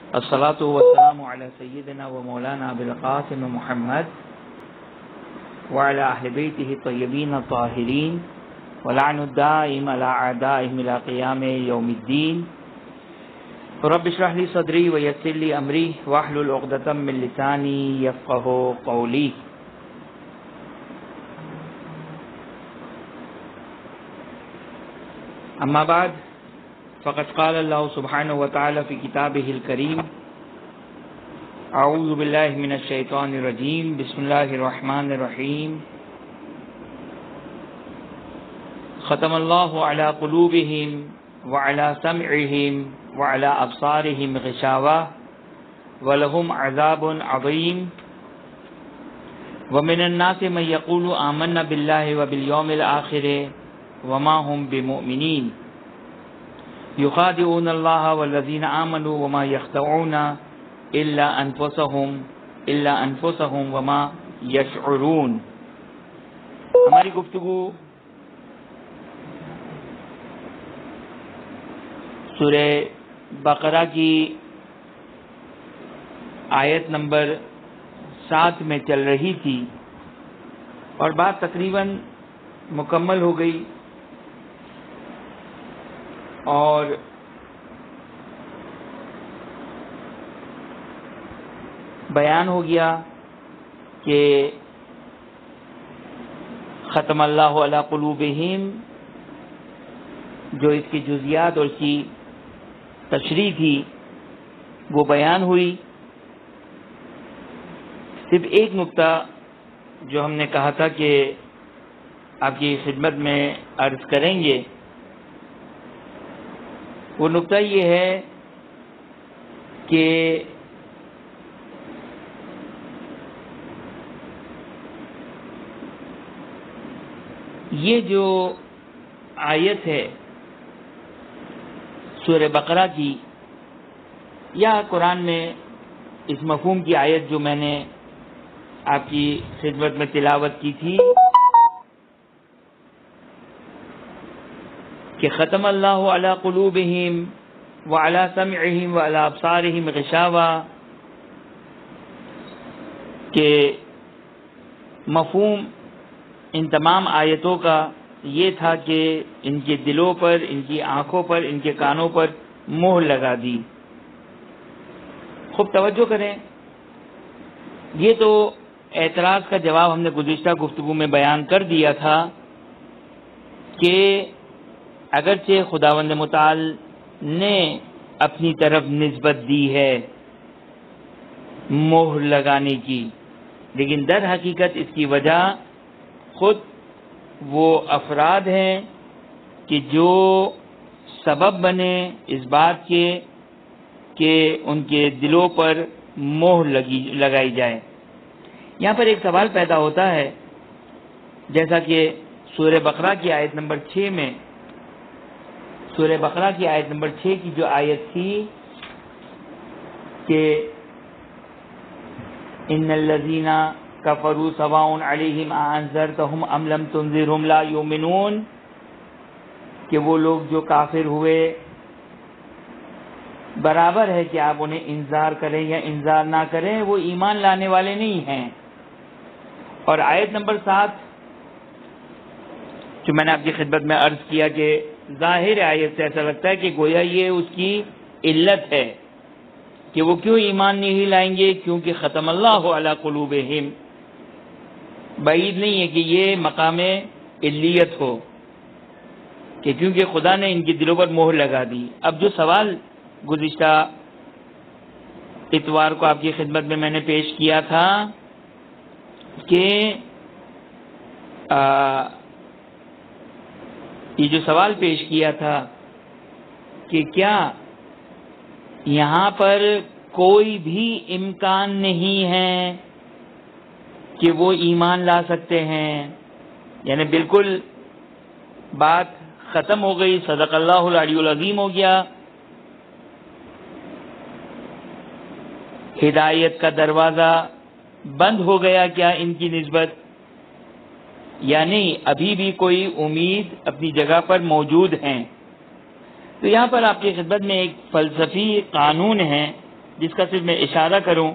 الصلاۃ والسلام علی سیدنا و مولانا ابوالقاسم محمد وعلی اہل بیتہ الطیبین الطاہرین ولعن الدائم علی اعدائہم الی قیام یوم الدین. رب اشرح لی صدری ویسر لی امری واحلل عقدۃ من لسانی یفقہوا قولی. اما بعد فقد قال اللہ سبحانہ وتعالی فی کتابہ الکریم اعوذ باللہ من الشیطان الرجیم بسم اللہ الرحمن الرحیم. ختم اللہ علی قلوبہم وعلی سمعہم وعلی ابصارہم غشاوہ ولہم عذاب عظیم. ومن الناس من یقول آمنا باللہ وبالیوم الآخر وما هم بمؤمنین یخادعون اللہ والذین آمنوا وما یخدعون الا انفسهم وما یشعرون. ہماری گفتگو سورہ بقرہ کی آیت نمبر 7 میں چل رہی تھی اور بات تقریباً مکمل ہو گئی اور بیان ہو گیا کہ ختم اللہ علی قلوبہم جو اس کی جزیات اور اس کی تشریح تھی وہ بیان ہوئی. صرف ایک نقطہ جو ہم نے کہا تھا کہ آپ کی خدمت میں عرض کریں گے وہ نقطہ یہ ہے کہ یہ جو آیت ہے سورہ بقرہ کی یا قرآن میں اس مفہوم کی آیت جو میں نے آپ کی خدمت میں تلاوت کی تھی کہ ختم اللہ علی قلوبہم وعلی سمعہم وعلی ابصارہم غشاوہ، کہ مفہوم ان تمام آیتوں کا یہ تھا کہ ان کے دلوں پر، ان کی آنکھوں پر، ان کے کانوں پر مہر لگا دی. خوب توجہ کریں، یہ تو اعتراض کا جواب ہم نے گزشتہ گفتگو میں بیان کر دیا تھا کہ اگرچہ خداوند متعال نے اپنی طرف نسبت دی ہے مہر لگانے کی، لیکن در حقیقت اس کی وجہ خود وہ افراد ہیں کہ جو سبب بنے اس بات کے کہ ان کے دلوں پر مہر لگائی جائے. یہاں پر ایک سوال پیدا ہوتا ہے، جیسا کہ سورہ بقرہ کی آیت نمبر 6 میں، سورہ بقرہ کی آیت نمبر 6 کی جو آیت تھی کہ ان الذین کفروا سواء علیہم اانذرتہم ام لم تنذرہم لا یؤمنون، کہ وہ لوگ جو کافر ہوئے برابر ہے کہ آپ انہیں انذار کریں یا انذار نہ کریں، وہ ایمان لانے والے نہیں ہیں. اور آیت نمبر 7 جو میں نے آپ کی خدمت میں عرض کیا کہ ظاہر آیت سے ایسا لگتا ہے کہ گویا یہ اس کی علت ہے کہ وہ کیوں ایمان نہیں لائیں گے، کیونکہ ختم اللہ علی قلوبہم. بعید نہیں ہے کہ یہ مقام علیت ہو کہ کیونکہ خدا نے ان کے دلوں پر مہر لگا دی. اب جو سوال گزشتہ اتوار کو آپ کی خدمت میں میں نے پیش کیا تھا کہ یہ جو سوال پیش کیا تھا کہ کیا یہاں پر کوئی بھی امکان نہیں ہے کہ وہ ایمان لا سکتے ہیں، یعنی بالکل بات ختم ہو گئی، صدق اللہ العلی العظیم ہو گیا، ہدایت کا دروازہ بند ہو گیا کیا ان کی نسبت؟ یعنی ابھی بھی کوئی امید اپنی جگہ پر موجود ہیں. تو یہاں پر آپ کی خدمت میں ایک فلسفی قانون ہے جس کا صرف میں اشارہ کروں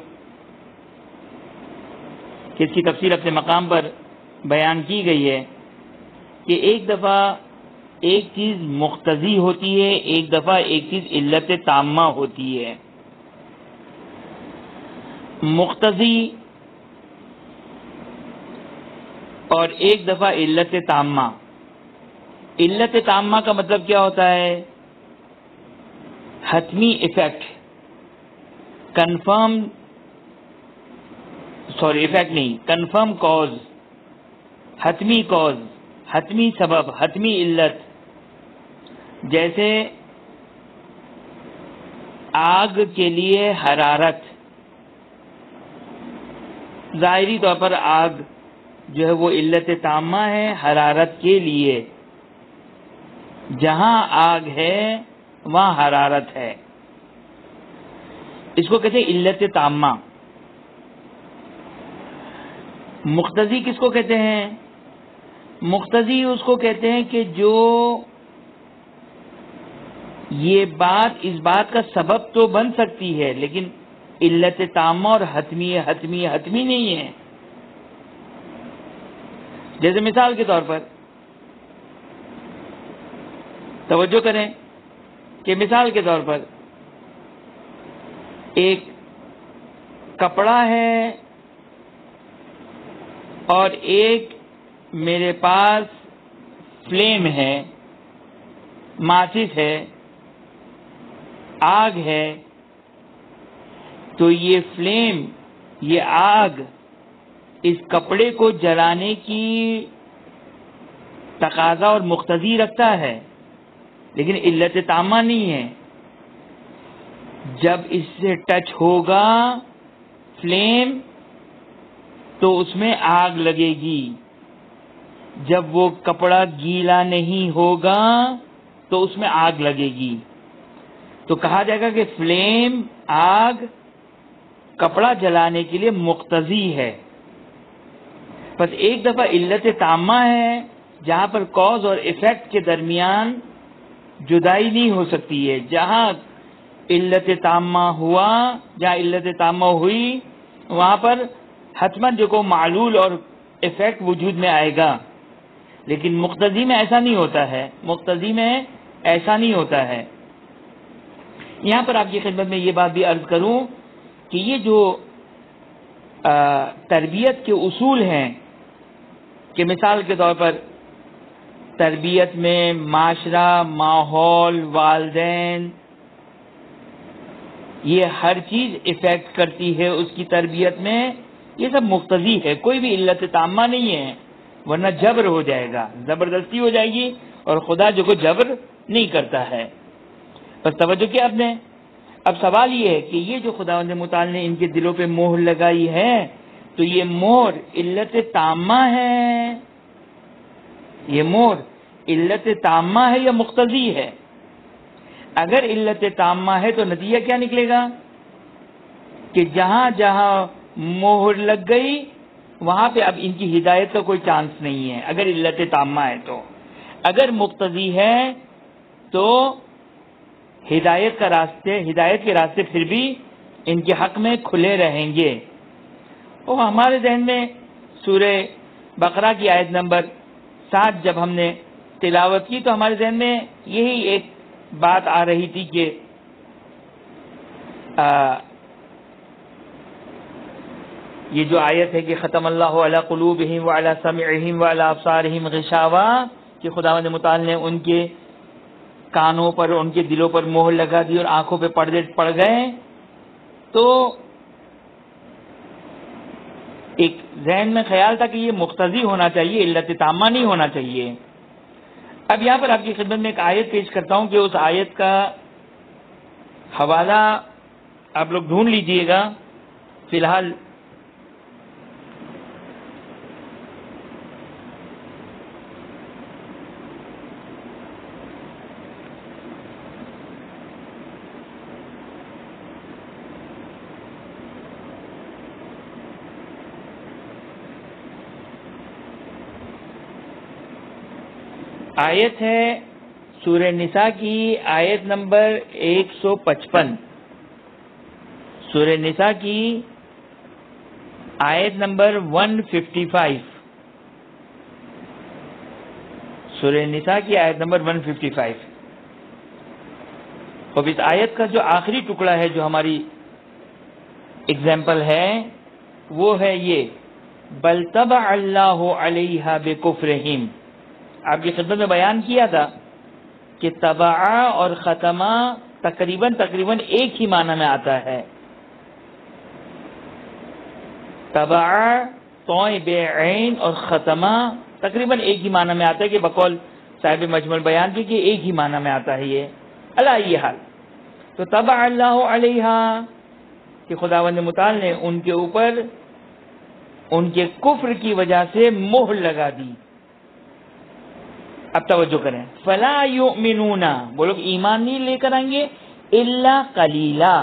کہ اس کی تفسیر اپنے مقام پر بیان کی گئی ہے کہ ایک دفعہ ایک چیز مقتضی ہوتی ہے، ایک دفعہ ایک چیز علت تامہ ہوتی ہے۔ مقتضی اور ایک دفعہ علت تامہ۔ علت تامہ کا مطلب کیا ہوتا ہے؟ حتمی ایفیکٹ، کنفرم ایفیکٹ نہیں، کنفرم کاز، حتمی کاز، حتمی سبب، حتمی علت۔ جیسے آگ کے لیے حرارت، ظاہری طور پر آگ جو ہے وہ علت تامہ ہے حرارت کے لیے، جہاں آگ ہے وہاں حرارت ہے، اس کو کہتے ہیں علت تامہ۔ مقتضی کس کو کہتے ہیں؟ مقتضی اس کو کہتے ہیں کہ جو یہ بات اس بات کا سبب تو بن سکتی ہے لیکن علت تامہ اور حتمی نہیں ہے۔ جیسے مثال کے طور پر توجہ کریں کہ مثال کے طور پر ایک کپڑا ہے اور ایک میرے پاس فلیم ہے، ماچس ہے، آگ ہے، تو یہ فلیم، یہ آگ اس کپڑے کو جلانے کی تقاضا اور مقتضی رکھتا ہے لیکن علت تامہ نہیں ہے۔ جب اس سے ٹچ ہوگا فلیم تو اس میں آگ لگے گی، جب وہ کپڑا گیلا نہیں ہوگا تو اس میں آگ لگے گی۔ تو کہا جائے گا کہ فلیم، آگ کپڑا جلانے کے لیے مقتضی ہے۔ بس ایک دفعہ علت تامہ ہے جہاں پر کاز اور ایفیکٹ کے درمیان جدائی نہیں ہو سکتی ہے۔ جہاں علت تامہ ہوا، جہاں علت تامہ ہوئی، وہاں پر حتماً جو کو معلول اور ایفیکٹ وجود میں آئے گا، لیکن مقتضی میں ایسا نہیں ہوتا ہے۔ مقتضی میں ایسا نہیں ہوتا ہے۔ یہاں پر آپ کی خدمت میں یہ بات بھی عرض کروں کہ یہ جو تربیت کے اصول ہیں کہ مثال کے طور پر تربیت میں معاشرہ، ماحول، والدین، یہ ہر چیز ایفیکٹ کرتی ہے اس کی تربیت میں، یہ سب مقتضی ہے، کوئی بھی علت تامہ نہیں ہے، ورنہ جبر ہو جائے گا، زبردستی ہو جائے گی، اور خدا جو کو جبر نہیں کرتا ہے۔ بس توجہ کیا آپ نے؟ اب سوال یہ ہے کہ یہ جو خداوند متعال نے ان کے دلوں پہ مہر لگائی ہے تو یہ مہر علت تامہ ہے، یہ مہر علت تامہ ہے یا مقتضی ہے؟ اگر علت تامہ ہے تو نتیجہ کیا نکلے گا کہ جہاں جہاں مہر لگ گئی وہاں پہ اب ان کی ہدایت کا کوئی چانس نہیں ہے، اگر علت تامہ ہے تو۔ اگر مقتضی ہے تو ہدایت کے راستے پھر بھی ان کے حق میں کھلے رہیں گے۔ اور ہمارے ذہن میں سورہ بقرہ کی آیت نمبر 7 جب ہم نے تلاوت کی تو ہمارے ذہن میں یہی ایک بات آ رہی تھی کہ یہ جو آیت ہے کہ ختم اللہ علی قلوبہم وعلی سمعہم وعلی ابصارہم غشاوہ، کہ خداوند متعال نے ان کے کانوں پر، ان کے دلوں پر مہر لگا دی اور آنکھوں پہ پردے پڑ گئے، تو ایک ذہن میں خیال تھا کہ یہ مقتضی ہونا چاہیے، علت تامہ نہیں ہونا چاہیے۔ اب یہاں پر آپ کی خدمت میں ایک آیت پیش کرتا ہوں کہ اس آیت کا حوالہ آپ لوگ ڈھونڈ لیجئے گا۔ فی الحال آیت ہے سورہ نساء کی آیت نمبر 155۔ سورہ نساء کی آیت نمبر 155، سورہ نساء کی آیت نمبر 155. اب اس آیت کا جو آخری ٹکڑا ہے جو ہماری اگزامپل ہے وہ ہے یہ، بل طبع اللہ علیہا بکفرہم. آپ کی خدمت میں بیان کیا تھا کہ طبع اور ختمہ تقریباً ایک ہی معنی میں آتا ہے. طبع طوئ بے عین اور ختمہ تقریباً ایک ہی معنی میں آتا ہے، کہ بقول صاحب مجمع بیان کی کہ ایک ہی معنی میں آتا ہے یہ. علی یہ حال تو طبع اللہ علیہا کہ خداوند متعال نے ان کے اوپر ان کے کفر کی وجہ سے مہر لگا دی. اب توجہ کریں، فلا یؤمنون، وہ لوگ ایمان نہیں لے کر آئیں گے، الا قلیلا.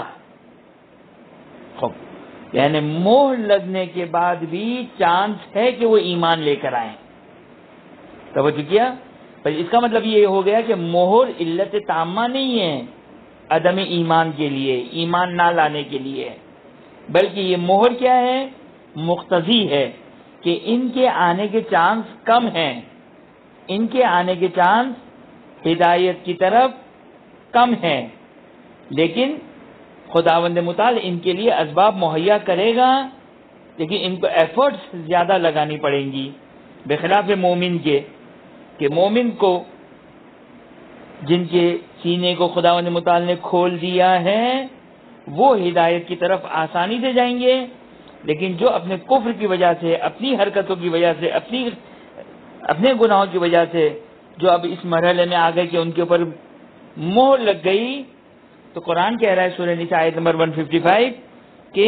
یعنی مہر لگنے کے بعد بھی چانس ہے کہ وہ ایمان لے کر آئیں. توجہ کیا؟ اس کا مطلب یہ ہو گیا کہ مہر علت تامہ نہیں ہے عدم ایمان کے لیے، ایمان نہ لانے کے لیے، بلکہ یہ مہر کیا ہے؟ مقتضی ہے کہ ان کے آنے کے چانس کم ہیں، ان کے آنے کے چانس ہدایت کی طرف کم ہیں، لیکن خداوند متعال ان کے لیے اسباب مہیا کرے گا، لیکن ان کو ایفرٹس زیادہ لگانی پڑیں گی، بخلاف مومن کے، کہ مومن کو جن کے سینے کو خداوند متعال نے کھول دیا ہے وہ ہدایت کی طرف آسانی سے جائیں گے، لیکن جو اپنے کفر کی وجہ سے، اپنی حرکتوں کی وجہ سے، اپنے گناہوں کی وجہ سے جو اب اس مرحلے میں آ گئے کہ ان کے اوپر مہر لگ گئی، تو قرآن کہہ رہا ہے سورہ نساء آیت نمبر 155 کہ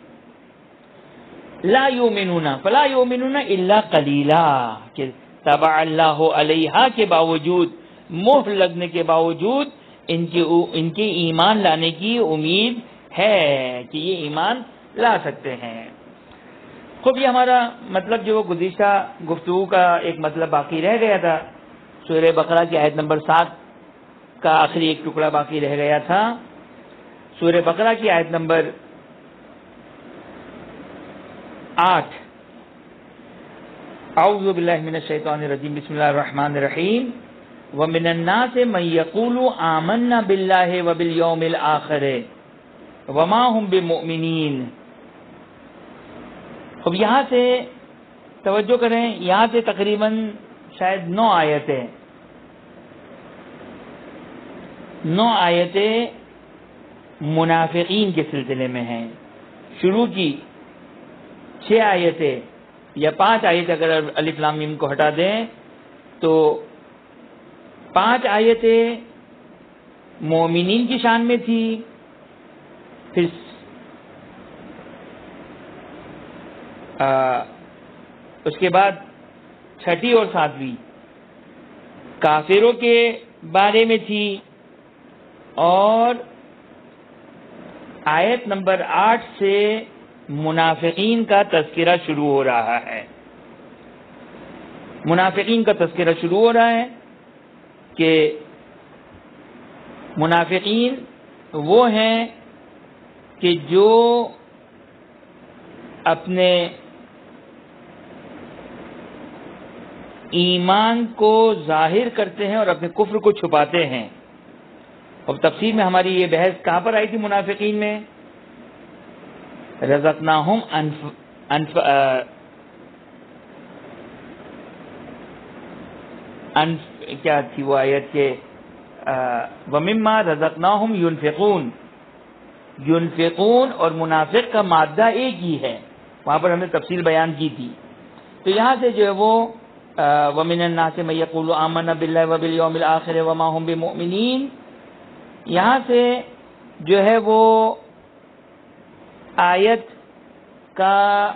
لا یؤمنون فلا یؤمنون الا قلیلا، کہ طبع اللہ علیہا کے باوجود، مہر لگنے کے باوجود ان کے ایمان لانے کی امید ہے کہ یہ ایمان لا سکتے ہیں. خوب، یہ ہمارا مطلب جو گزشتہ گفتگو کا ایک مطلب باقی رہ گیا تھا، سورہ بقرہ کی آیت نمبر 7 کا آخری ایک ٹکڑا باقی رہ گیا تھا. سورہ بقرہ کی آیت نمبر 8، اعوذ باللہ من الشیطان الرجیم، بسم اللہ الرحمن الرحیم، وَمِنَ النَّاسِ مَن يَقُولُ آمَنَّا بِاللَّهِ وَبِالْيَوْمِ الْآخِرِ وَمَا هُمْ بِمُؤْمِنِينَ. اب یہاں سے توجہ کریں، یہاں سے تقریباً شاید 9 آیتیں منافقین کے سلسلے میں ہیں. شروع کی 6 آیتیں یا 5 آیتیں اگر الف لام میم کو ہٹا دیں تو 5 آیتیں مومنین کی شان میں تھی، پھر اس کے بعد 6 اور 7 کافروں کے بارے میں تھی، اور آیت نمبر 8 سے منافقین کا تذکرہ شروع ہو رہا ہے. منافقین کا تذکرہ شروع ہو رہا ہے کہ منافقین وہ ہیں کہ جو اپنے ایمان کو ظاہر کرتے ہیں اور اپنے کفر کو چھپاتے ہیں. اب تفسیر میں ہماری یہ بحث کہاں پر آئی تھی؟ منافقین میں رزقناہم کیا تھی وہ آیت کے وَمِمَّا رَزَقْنَاهُمْ يُنْفِقُونَ، ينفقون اور منافق کا مادہ ایک ہی ہے، وہاں پر ہم نے تفصیل بیان کی تھی. تو یہاں سے جو ہے وہ وَمِنَ النَّاسِ مَن يَقُولُ آمَنَّا بِاللَّهِ وَبِالْيَوْمِ الْآخِرِ وَمَا هُمْ بِمُؤْمِنِينَ، یہاں سے جو ہے وہ آیت کا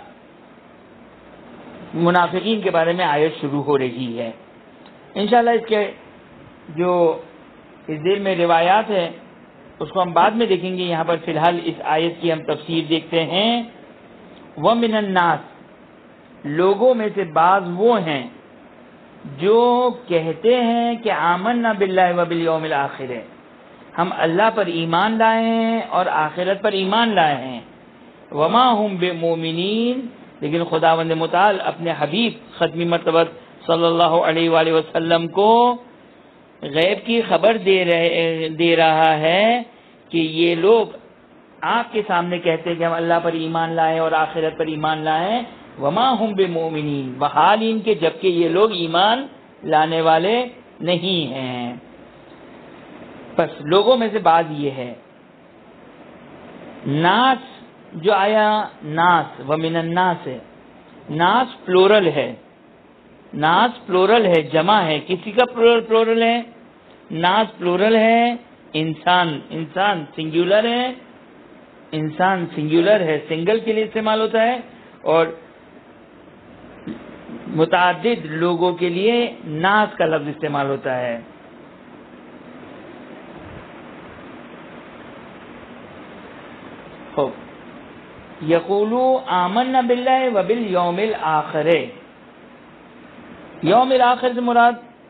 منافقین کے بارے میں آیت شروع ہو رہی ہے. انشاءاللہ اس کے جو اس دل میں روایات ہیں اس کو ہم بعد میں دیکھیں گے. یہاں پر فی الحال اس آیت کی ہم تفسیر دیکھتے ہیں. وَمِنَ النَّاسِ، لوگوں میں سے بعض وہ ہیں جو کہتے ہیں کہ آمنا باللہ وبالیوم الآخر، ہم اللہ پر ایمان لائے ہیں اور آخرت پر ایمان لائے ہیں. وما ہم بمؤمنین، لیکن خداوند متعال اپنے حبیب ختمی مرتبہ صلی اللہ علیہ وآلہ وسلم کو غیب کی خبر دے رہا ہے کہ یہ لوگ آپ کے سامنے کہتے ہیں کہ ہم اللہ پر ایمان لائے اور آخرت پر ایمان لائے. وما ہم بمؤمنین، بحال ان کے جبکہ یہ لوگ ایمان لانے والے نہیں ہیں. بس لوگوں میں سے بعض یہ ہے. ناس جو آیا، ناس ومن الناس ہے، ناس پلورل ہے، ناس پلورل ہے، جمع ہے. کسی کا پلورل ہے؟ ناس پلورل ہے. انسان، انسان سنگولر ہے، انسان سنگولر ہے، سنگل کے لیے استعمال ہوتا ہے، اور متعدد لوگوں کے لیے ناس کا لفظ استعمال ہوتا ہے. یقولو آمنا باللہ وبالیوم الآخر. یوم الآخر سے مراد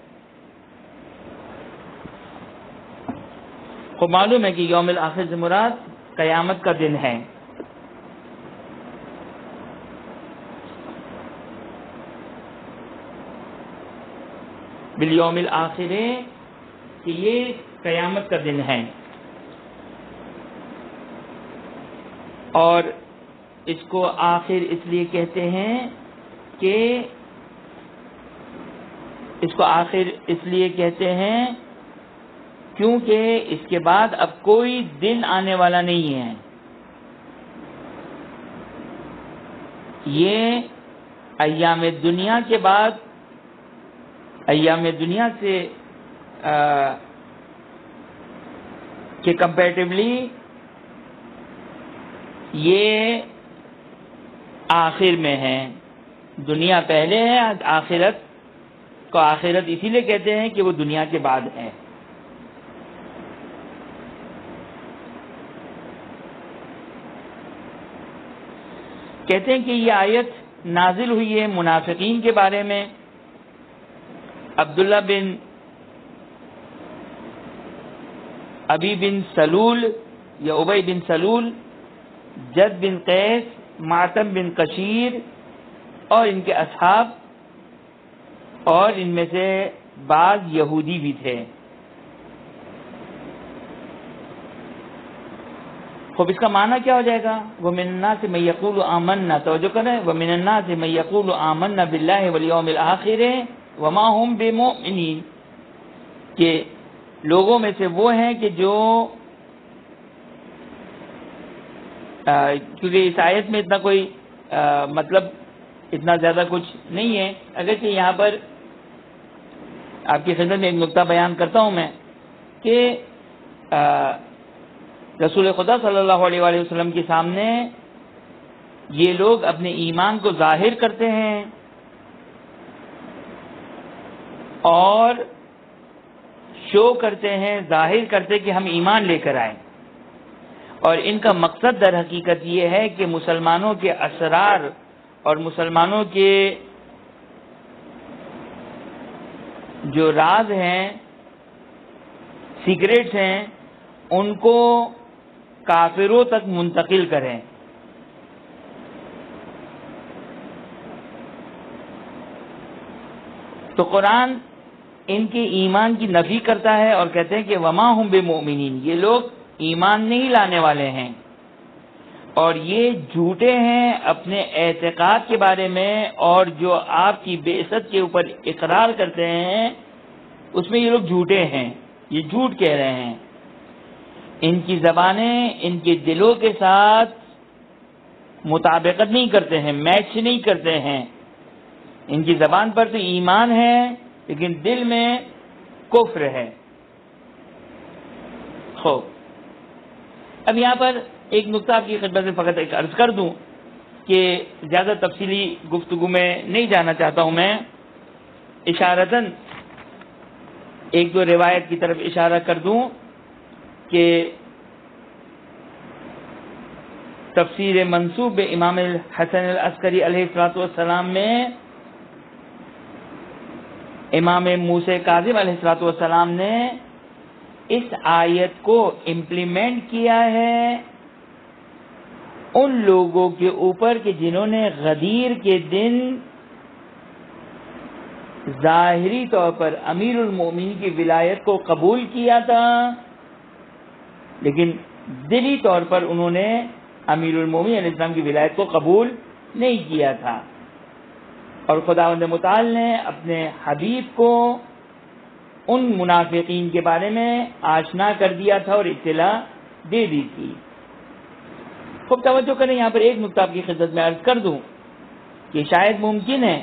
کو معلوم ہے کہ یوم الآخر سے مراد قیامت کا دن ہے. بالیوم الآخر کہ یہ قیامت کا دن ہے. اور اس کو آخر اس لیے کہتے ہیں کہ اس کو آخر اس لیے کہتے ہیں کیونکہ اس کے بعد اب کوئی دن آنے والا نہیں ہے. یہ ایام دنیا کے بعد، ایام دنیا سے کہ کمپیریٹیولی یہ آخر میں ہے. دنیا پہلے ہے، آخرت کو آخرت اسی لیے کہتے ہیں کہ وہ دنیا کے بعد ہے. کہتے ہیں کہ یہ آیت نازل ہوئی ہے منافقین کے بارے میں. عبداللہ بن ابی بن سلول یا ابی بن سلول، جد بن قیس، معتم بن قشیر اور ان کے اصحاب، اور ان میں سے بعض یہودی بھی تھے. خوب اس کا معنی کیا ہو جائے گا؟ وَمِنَ النَّاسِ مَن يَقُولُ آمَنَّا، توجہ کریں، وَمِنَ النَّاسِ مَن يَقُولُ آمَنَّا بِاللَّهِ وَالْيَوْمِ الْآخِرِ وَمَا هُمْ بِمُؤْمِنِينَ، کہ لوگوں میں سے وہ ہیں کہ جو کیونکہ اس آیت میں اتنا کوئی مطلب اتنا زیادہ کچھ نہیں ہے، اگرچہ یہاں پر آپ کی خدمت میں ایک نقطہ بیان کرتا ہوں میں کہ رسول خدا صلی اللہ علیہ وآلہ وسلم کے سامنے یہ لوگ اپنے ایمان کو ظاہر کرتے ہیں اور شو کرتے ہیں، ظاہر کرتے کہ ہم ایمان لے کر آئیں، اور ان کا مقصد در حقیقت یہ ہے کہ مسلمانوں کے اسرار اور مسلمانوں کے جو راز ہیں، سیکریٹس ہیں، ان کو کافروں تک منتقل کریں. تو قرآن ان کے ایمان کی نفی کرتا ہے اور کہتے ہیں کہ وما ہم بمؤمنین، یہ لوگ ایمان نہیں لانے والے ہیں، اور یہ جھوٹے ہیں اپنے اعتقاد کے بارے میں، اور جو آپ کی بعثت کے اوپر اقرار کرتے ہیں اس میں یہ لوگ جھوٹے ہیں، یہ جھوٹ کہہ رہے ہیں. ان کی زبانیں ان کے دلوں کے ساتھ مطابقت نہیں کرتے ہیں، میچ نہیں کرتے ہیں. ان کی زبان پر تو ایمان ہے لیکن دل میں کفر ہے. خوب اب یہاں پر ایک نقطہ آپ کی خدمت میں فقط ایک عرض کر دوں کہ زیادہ تفصیلی گفتگو میں نہیں جانا چاہتا ہوں میں، اشارتاً ایک دو روایت کی طرف اشارہ کر دوں کہ تفسیر منسوب امام الحسن العسکری علیہ السلام میں امام موسیٰ کاظم علیہ السلام نے اس آیت کو امپلیمنٹ کیا ہے ان لوگوں کے اوپر کہ جنہوں نے غدیر کے دن ظاہری طور پر امیر المومنین کی ولایت کو قبول کیا تھا، لیکن دلی طور پر انہوں نے امیر المومنین علیہ السلام کی ولایت کو قبول نہیں کیا تھا، اور خداوند متعال نے اپنے حبیب کو ان منافقین کے بارے میں آشنا کر دیا تھا اور اطلاع دے دی تھی۔ خوب توجہ کریں، یہاں پر ایک نقطہ آپ کی خدمت میں عرض کر دوں کہ شاید ممکن ہے،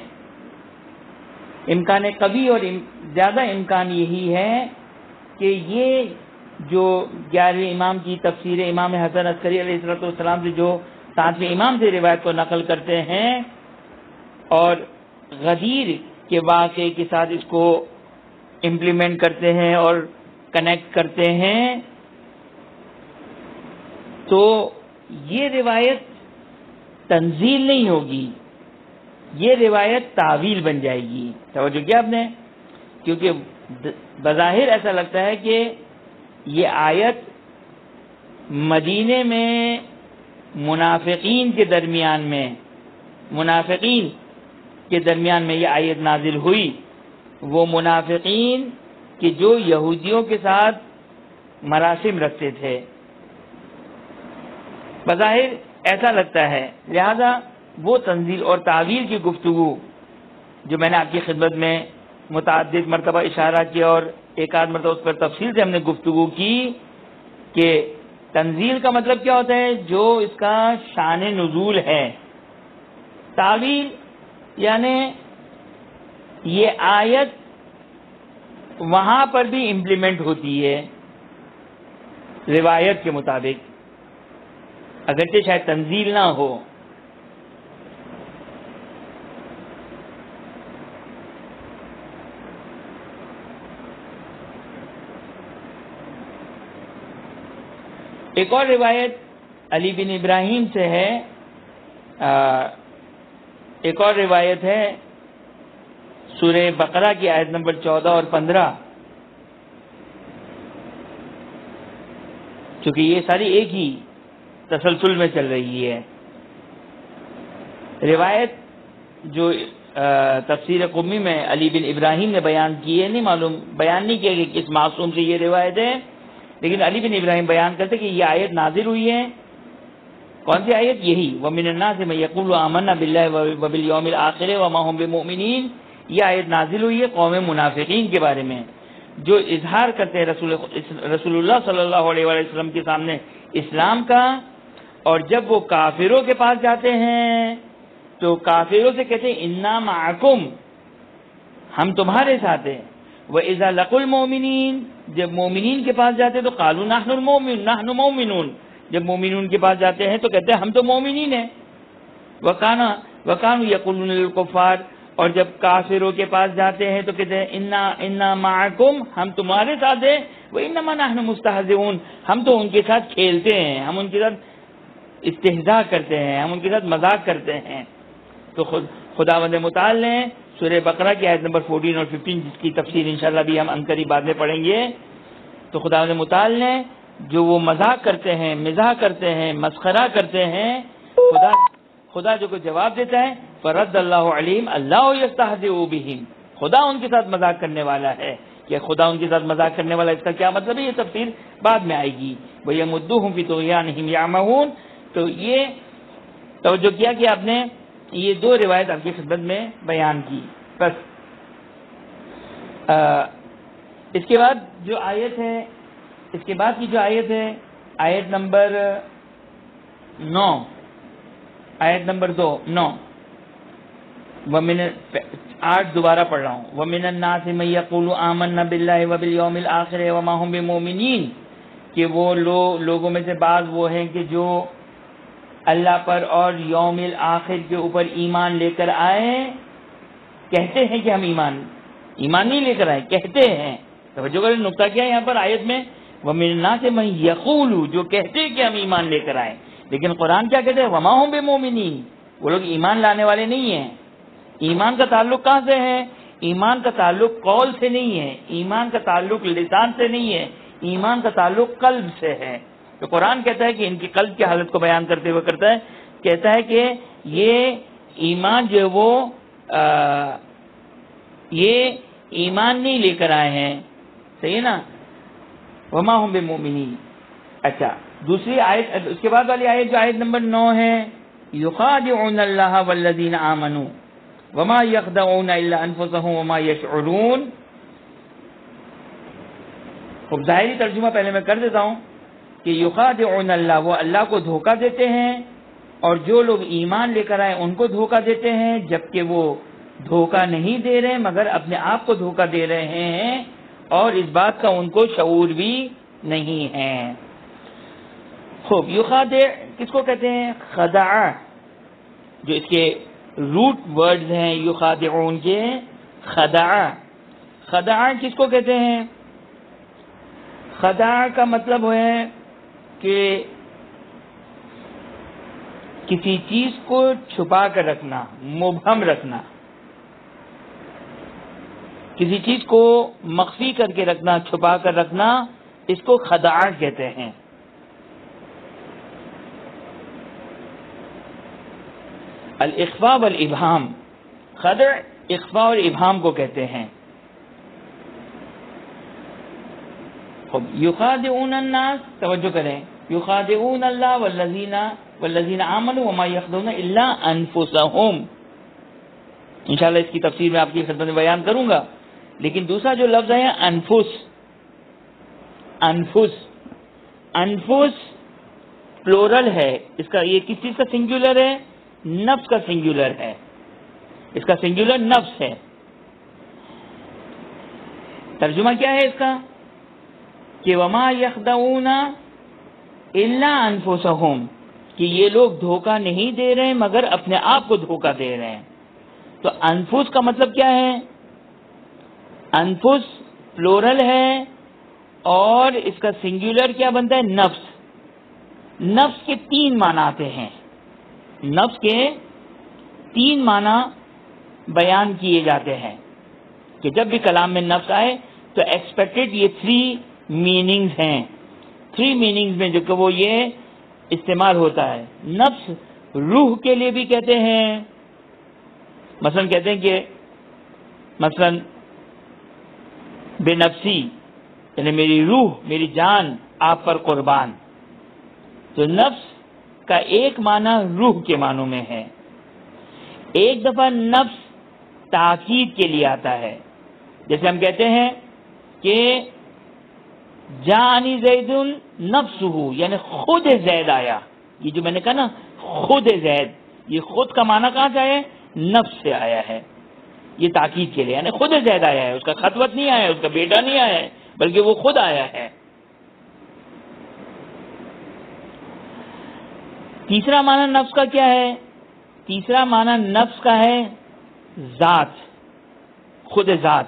امکان قوی اور زیادہ امکان یہی ہے کہ یہ جو 11ویں امام کی تفسیر امام حسن عسکری علیہ السلام سے جو 7ویں امام سے روایت کو نقل کرتے ہیں اور غدیر کے واقعے کے ساتھ اس کو امپلیمنٹ کرتے ہیں اور کنیکٹ کرتے ہیں، تو یہ روایت تنزیل نہیں ہوگی، یہ روایت تعویل بن جائے گی۔ توجہ کیا آپ نے؟ کیونکہ بظاہر ایسا لگتا ہے کہ یہ آیت مدینے میں منافقین کے درمیان میں یہ آیت نازل ہوئی، وہ منافقین کہ جو یہودیوں کے ساتھ مراسم رکھتے تھے، بظاہر ایسا لگتا ہے، لہذا وہ تنزیل اور تعویل کی گفتگو جو میں نے آپ کی خدمت میں متعدد مرتبہ اشارہ کیا اور ایک آدھ مرتبہ اس پر تفصیل سے ہم نے گفتگو کی کہ تنزیل کا مطلب کیا ہوتا ہے، جو اس کا شان نزول ہے۔ تعویل یعنی یہ آیت وہاں پر بھی امپلیمنٹ ہوتی ہے روایت کے مطابق، اگرچہ شاید تنزیل نہ ہو۔ ایک اور روایت علی بن ابراہیم سے ہے، ایک اور روایت ہے سورہ بقرہ کی آیت نمبر 14 اور 15، چونکہ یہ ساری ایک ہی تسلسل میں چل رہی ہے۔ روایت جو تفسیر قمی میں علی بن ابراہیم نے بیان کی ہے، بیان نہیں کیا کہ کس معصوم سے یہ روایت ہے، لیکن علی بن ابراہیم بیان کرتے کہ یہ آیت نازل ہوئی ہے۔ کون سی آیت؟ یہی وَمِنَ النَّاسِ مَن يَقُولُ آمَنَّا بِاللَّهِ وَبِالْيَوْمِ الْآخِرِ وَمَا هُم بِمُؤْمِنِينَ۔ یہ آیت نازل ہوئی ہے قوم منافقین کے بارے میں، جو اظہار کرتے ہیں رسول اللہ صلی اللہ علیہ وسلم کے سامنے اسلام کا، اور جب وہ کافروں کے پاس جاتے ہیں تو کافروں سے کہتے ہیں اِنَّا مَعَكُمْ، ہم تمہارے ساتھ ہیں۔ وَإِذَا لَقُوا الْمُؤْمِنِينَ، جب مومنین کے پاس جاتے ہیں تو قَالُوا نَحْنُ مُؤْمِنُونَ، جب مومنون کے پاس جاتے ہیں تو کہتے ہیں ہم تو مومنین ہیں۔ وَكَانُوا يَقُولُونَ لِلْكُفَّارِ، اور جب کافروں کے پاس جاتے ہیں تو کہتے ہیں اِنَّا مَعَكُمْ، ہم تمہارے ساتھ ہیں۔ وَإِنَّمَا نَحْنُ مُسْتَهْزِئُونَ، ہم تو ان کے ساتھ کھیلتے ہیں، ہم ان کے ساتھ استہزاء کرتے ہیں، ہم ان کے ساتھ مذاق کرتے ہیں۔ تو خداوند متعال نے سورہ بقرہ کی آیت نمبر 14 اور 15، جس کی تفسیر انشاءاللہ بھی ہم عنقریب بعد میں پڑھیں گے، تو خداوند متعال نے جو وہ مذاق کرتے ہیں، مزاح کرتے ہیں، مسخرہ کرتے ہیں، خدا جو کو جواب دیتا ہے فرد اللہ علیم اللہ یستہزئ بہم، خدا ان کے ساتھ مذاق کرنے والا ہے۔ کہ خدا ان کے ساتھ مذاق کرنے والا، اس کا کیا مطلب ہے، یہ تفسیر بعد میں آئے گی۔ وَيَمُدُّهُمْ فِي طُغْيَانِهِمْ يَعْمَهُونَ۔ تو یہ توجہ کیا کہ آپ نے یہ دو روایت آپ کی خدمت میں بیان کی۔ بس اس کے بعد جو آیت ہے، اس کے بعد کی جو آیت ہے آیت نمبر 9، آیت نمبر 9، 8 دوبارہ پڑھ رہا ہوں۔ وَمِنَ النَّاسِ مَن يَقُولُ آمَنَّا بِاللَّهِ وَبِالْيَوْمِ الْآخِرِ وَمَا هُم بِمُؤْمِنِينَ، کہ وہ لوگوں میں سے بعض وہ ہیں کہ جو اللہ پر اور یوم الآخر کے اوپر ایمان لے کر آئے، کہتے ہیں کہ ہم ایمان نہیں لے کر آئے، کہتے ہیں۔ توجہ کریں نقطہ کیا ہے یہاں پر آیت میں، وَمِنَ النَّاسِ مَن يَقُولُ، جو کہتے ہیں کہ ہم ایمان لے کر آئے، لیکن قرآن کیا کہتے ہیں، وَمَا هُم بِمُؤْمِنِينَ، وہ لوگ ایمان لانے والے نہیں ہیں۔ ایمان کا تعلق کہاں سے ہے؟ ایمان کا تعلق قول سے نہیں ہے، ایمان کا تعلق لسان سے نہیں ہے، ایمان کا تعلق قلب سے ہے. تو قرآن کہتا ہے کہ ان کی قلب کی حالت کو بیان کرتے ہوئے کہتا ہے کہ یہ ایمان جو ہے وہ یہ ایمان نہیں لے کر آئے ہیں. صحیح ہے نا؟ وما هم بمؤمنین. اچھا دوسری آیت، اس کے بعد والی آیت جو آیت نمبر 9 ہے، یخادعون اللہ والذین آمنوا وما یخدعون الا انفسهم وما یشعرون. خب ظاہری ترجمہ پہلے میں کر دیتا ہوں کہ یخادعون اللہ، وہ اللہ کو دھوکہ دیتے ہیں، اور جو لوگ ایمان لے کر آئے ان کو دھوکہ دیتے ہیں، جبکہ وہ دھوکہ نہیں دے رہے مگر اپنے آپ کو دھوکہ دے رہے ہیں، اور اس بات کا ان کو شعور بھی نہیں ہے. خوب یخادع کس کو کہتے ہیں؟ خدع، جو اس کے روٹ ورڈز ہیں یخادعون کے، خدع. خدع کس کو کہتے ہیں؟ خدع کا مطلب ہے کہ کسی چیز کو چھپا کر رکھنا، مبہم رکھنا، کسی چیز کو مخفی کر کے رکھنا، چھپا کر رکھنا، اس کو خدع کہتے ہیں. الاخفاء والابہام، خدع اخفاء اور ابہام کو کہتے ہیں. خب یخادعون الناس، توجہ کریں، یخادعون اللہ والذین آمنوا وما یخدعون الا انفسهم. انشاءاللہ اس کی تفسیر میں آپ کی خدمت میں بیان کروں گا. لیکن دوسرا جو لفظ ہے انفس، انفس، انفس پلورل ہے اس کا. یہ کس چیز کا سنگولر ہے؟ نفس کا سنگولر ہے. اس کا سنگولر نفس ہے. ترجمہ کیا ہے اس کا؟ کہ وما یخدعون الا انفسهم، کہ یہ لوگ دھوکہ نہیں دے رہے مگر اپنے آپ کو دھوکہ دے رہے ہیں. تو انفس کا مطلب کیا ہے؟ انفس پلورل ہے اور اس کا سنگولر کیا بنتا ہے؟ نفس. نفس کے 3 معنی آتے ہیں. نفس کے 3 معنی بیان کیے جاتے ہیں کہ جب بھی کلام میں نفس آئے تو ایکسپیکٹڈ یہ 3 میننگز ہیں. 3 میننگز میں جو کہ وہ یہ استعمال ہوتا ہے. نفس روح کے لیے بھی کہتے ہیں، مثلا کہتے ہیں کہ مثلا بے نفسی، یعنی میری روح، میری جان آپ پر قربان. تو نفس کا ایک معنی روح کے معنوں میں ہے. ایک دفعہ نفس تاکید کے لیے آتا ہے، جیسے ہم کہتے ہیں کہ جانی زید نفسہ، یعنی خود زید آیا. یہ جو میں نے کہا نا خود زید، یہ خود کا معنی کہاں سے آیا ہے؟ نفس سے آیا ہے. یہ تاکید کے لیے، یعنی خود زید آیا ہے، اس کا خطوت نہیں آیا ہے، اس کا بیٹا نہیں آیا ہے، بلکہ وہ خود آیا ہے. تیسرا معنی نفس کا کیا ہے؟ تیسرا معنی نفس کا ہے ذات، خود ذات.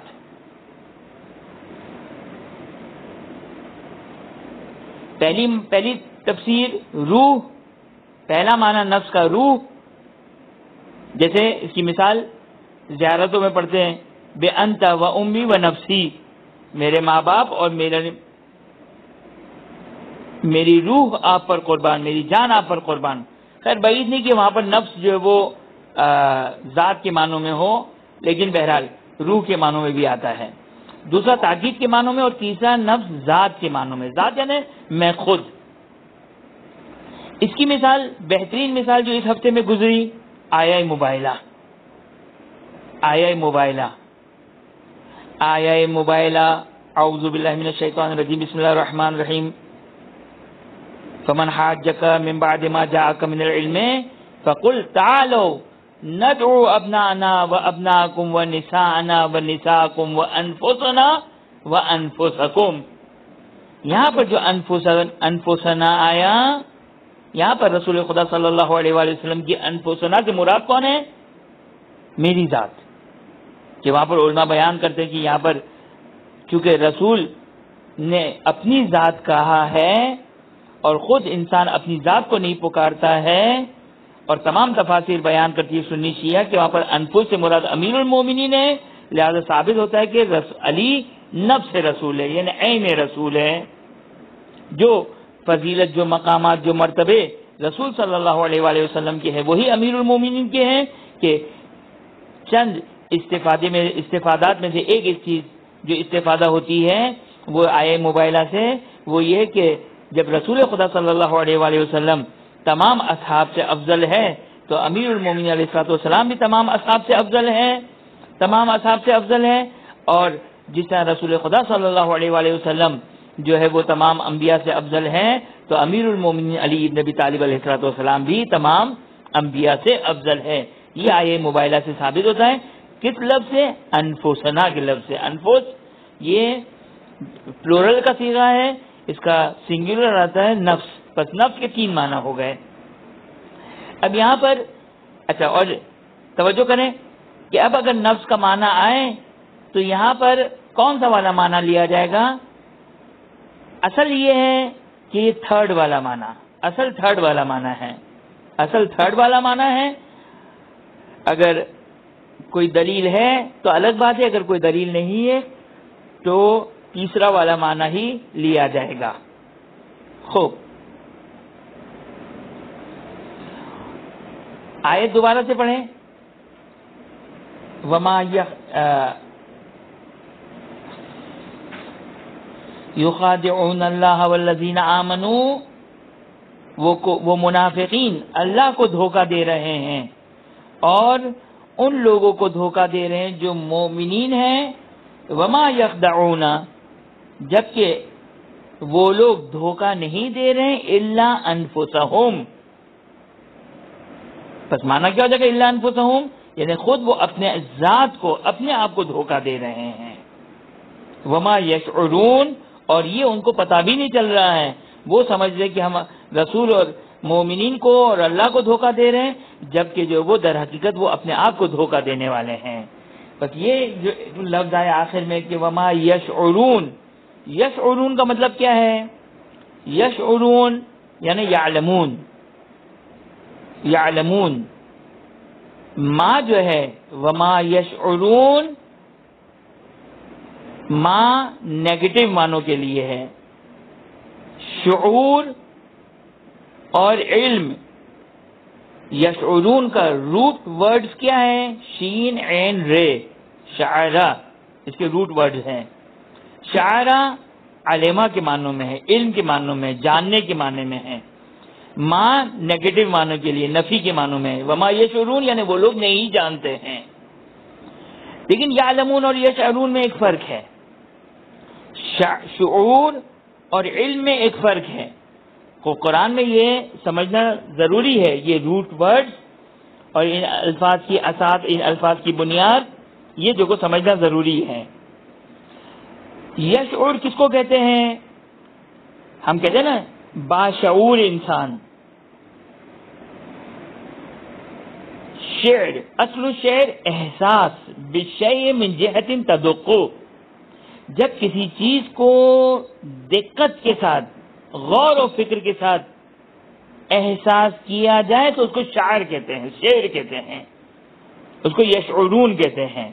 پہلی تفسیر روح، پہلا معنی نفس کا روح. جیسے اس کی مثال زیارتوں میں پڑھتے ہیں، بے انت و امی و نفسی، میرے ماں باپ اور میری روح آپ پر قربان، میری جان آپ پر قربان. خیر بعید نہیں کہ وہاں پر نفس جو ہے وہ ذات کے معنوں میں ہو، لیکن بہرحال روح کے معنوں میں بھی آتا ہے. دوسرا تاکید کے معنوں میں، اور تیسرا نفس ذات کے معنوں میں. ذات یعنی میں خود. اس کی مثال، بہترین مثال جو اس ہفتے میں گزری، آیا موبائلہ. آیا موبائلہ، آیا موبائلہ، اعوذ باللہ من الشیطان الرجیم، بسم اللہ الرحمن الرحیم. فمن حاجک من بعد ما جاءک من العلم فقل تعالوا ندعو ابناءنا وابناءکم ونساءنا ونساءکم وانفسنا وانفسکم. یہاں پر جو انفسنا آیا، یہاں پر رسول خدا صلی اللہ علیہ وآلہ وسلم کی انفسنا سے مراد کون ہے؟ میری ذات. کہ وہاں پر علماء بیان کرتے ہیں کہ یہاں پر چونکہ رسول نے اپنی ذات کہا ہے اور خود انسان اپنی ذات کو نہیں پکارتا ہے، اور تمام تفاسیر بیان کرتی ہے سنی شیعہ کہ وہاں پر انفس سے مراد امیر المومنین ہے. لہذا ثابت ہوتا ہے کہ علی نفس رسول ہے، یعنی عین رسول ہے. جو فضیلت، جو مقامات، جو مرتبے رسول صلی اللہ علیہ وآلہ وسلم کے ہیں وہی امیر المومنین کے ہیں، کہ چند استفادات میں سے ایک چیز جو استفادہ ہوتی ہے وہ آئے مبائلہ سے، وہ یہ کہ جب رسول خدا صلی اللہ علیہ وآلہ وسلم تمام اصحاب سے افضل ہے تو امیر المومنین علیہ الصلوۃ والسلام بھی تمام اصحاب سے افضل ہے، اور جس طرح رسول خدا صلی اللہ علیہ وآلہ وسلم جو ہے وہ تمام انبیاء سے افضل ہے، تو امیر المومنین علی ابن ابی طالب علیہ الصلوۃ والسلام بھی تمام انبیاء سے افضل ہے۔ یہ آیے مبائلہ سے ثابت ہوتا ہے۔ کس لفظ سے؟ انفسنا کے لفظ سے۔ انفس یہ پلورل کا صیغہ ہے، اس کا سنگولر آتا ہے نفس، بس نفس کے 3 معنی ہو گئے۔ اب یہاں پر اچھا، اور توجہ کریں کہ اب اگر نفس کا معنی آئے تو یہاں پر کون سا والا معنی لیا جائے گا؟ اصل یہ ہے کہ یہ تھرڈ والا معنی، اصل تھرڈ والا معنی ہے۔ اگر کوئی دلیل ہے تو الگ بات ہے، اگر کوئی دلیل نہیں ہے تو تیسرا والا معنی ہی لیا جائے گا۔ خوب، آیت دوبارہ سے پڑھیں۔ وما یخادعون اللہ والذین آمنوا، وہ منافقین اللہ کو دھوکہ دے رہے ہیں اور ان لوگوں کو دھوکہ دے رہے ہیں جو مومنین ہیں۔ وما یخدعون، جبکہ وہ لوگ دھوکہ نہیں دے رہے ہیں الا انفسہم، پس معنی کیا ہو جائے گا الا انفسہم؟ یعنی خود وہ اپنے ذات کو، اپنے آپ کو دھوکہ دے رہے ہیں۔ وما یشعرون، اور یہ ان کو پتہ بھی نہیں چل رہا ہے، وہ سمجھ رہے کہ ہم رسول اور مومنین کو اور اللہ کو دھوکہ دے رہے ہیں، جبکہ جو وہ در حقیقت وہ اپنے آپ کو دھوکہ دینے والے ہیں۔ بس یہ جو لفظ آیا آخر میں کہ وما یشعرون، یشعرون کا مطلب کیا ہے؟ یشعرون یعنی یعلمون، ما جو ہے وما یشعرون، ما نیگیٹو معنوں کے لیے ہے، شعور اور علم۔ یشعرون کا روٹ ورڈز کیا ہے؟ شین عین رے، شعرا، اس کے روٹ ورڈز ہیں۔ شعرا علماء کے معنوں میں ہے، علم کے معنوں میں، جاننے کے معنی میں ہے۔ ماں نیگیٹو معنوں کے لیے، نفی کے معنوں میں ہے۔ وما یشعرون یعنی وہ لوگ نہیں جانتے ہیں۔ لیکن یعلمون اور یشعرون میں ایک فرق ہے، شعور اور علم میں ایک فرق ہے۔ قرآن میں یہ سمجھنا ضروری ہے، یہ روٹ ورڈ اور ان الفاظ کی اساس، ان الفاظ کی بنیاد، یہ جو کو سمجھنا ضروری ہے۔ یشعور کس کو کہتے ہیں؟ ہم کہتے ہیں نا باشعور انسان۔ شعر، اصل شعر احساس بالشیء من جہت تدق، جب کسی چیز کو دقت کے ساتھ، غور و فکر کے ساتھ احساس کیا جائے تو اس کو شاعر کہتے ہیں، شعر کہتے ہیں، اس کو یشعرون کہتے ہیں۔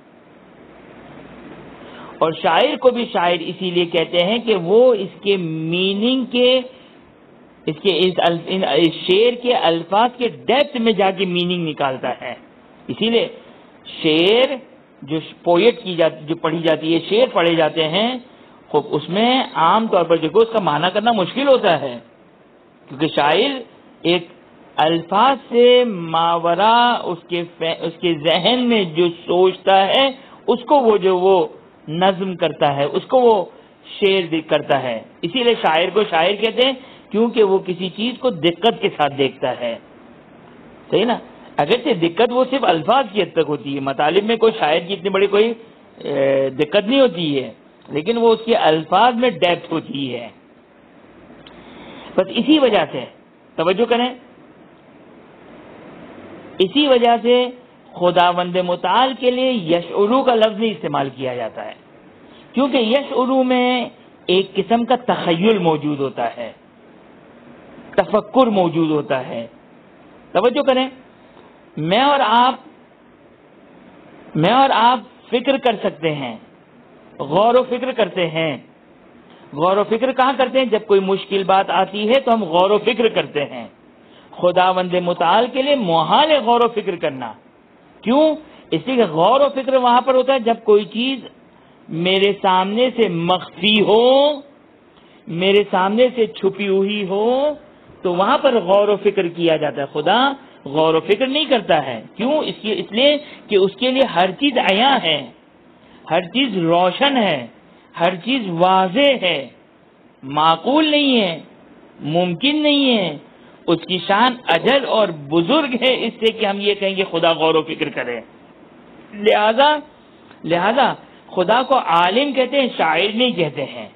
اور شاعر کو بھی شاعر اسی لیے کہتے ہیں کہ وہ اس کے میننگ کے، اس شعر کے الفاظ کے ڈیپتھ میں جا کے میننگ نکالتا ہے۔ اسی لیے شعر جو پوئٹ کی جاتی، جو پڑھی جاتی ہے، شعر پڑھے جاتے ہیں، خوب اس میں عام طور پر جو اس کا معنی کرنا مشکل ہوتا ہے، کیونکہ شاعر ایک الفاظ سے ماورا اس کے ذہن میں جو سوچتا ہے اس کو وہ نظم کرتا ہے، اس کو وہ شعر کرتا ہے۔ اسی لیے شاعر کو شاعر کہتے ہیں، کیونکہ وہ کسی چیز کو دقت کے ساتھ دیکھتا ہے۔ صحیح نا؟ اگرچہ دقت وہ صرف الفاظ کی حد تک ہوتی ہے، مطالب میں کوئی شاعر کی اتنی بڑی کوئی دقت نہیں ہوتی ہے، لیکن وہ اس کے الفاظ میں ڈیپتھ ہوتی ہے۔ بس اسی وجہ سے توجہ کریں، اسی وجہ سے خداوند متعال کے لیے یشعرو کا لفظ نہیں استعمال کیا جاتا ہے، کیونکہ یشعرو میں ایک قسم کا تخیل موجود ہوتا ہے، تفکر موجود ہوتا ہے۔ توجہ کریں، میں اور آپ فکر کر سکتے ہیں، غور و فکر کرتے ہیں، غور و فکر کہاں کرتے ہیں؟ جب کوئی مشکل بات آتی ہے تو ہم غور و فکر کرتے ہیں. خداوند متعال کے لیے محال ہے غور و فکر کرنا. کیوں؟ اس لیے کہ غور و فکر وہاں پر ہوتا ہے جب کوئی چیز میرے سامنے سے مخفی ہو، میرے سامنے سے چھپی ہوئی ہو، تو وہاں پر غور و فکر کیا جاتا ہے. خدا غور و فکر نہیں کرتا ہے. کیوں؟ اس لیے کہ اس کے لیے ہر چیز عیاں ہے، ہر چیز روشن ہے، ہر چیز واضح ہے. معقول نہیں ہے، ممکن نہیں ہے. اس کی شان اجل اور بزرگ ہے اس سے کہ ہم یہ کہیں گے خدا غور و فکر کرے. لہذا خدا کو عالم کہتے ہیں، شاعر نہیں کہتے ہیں.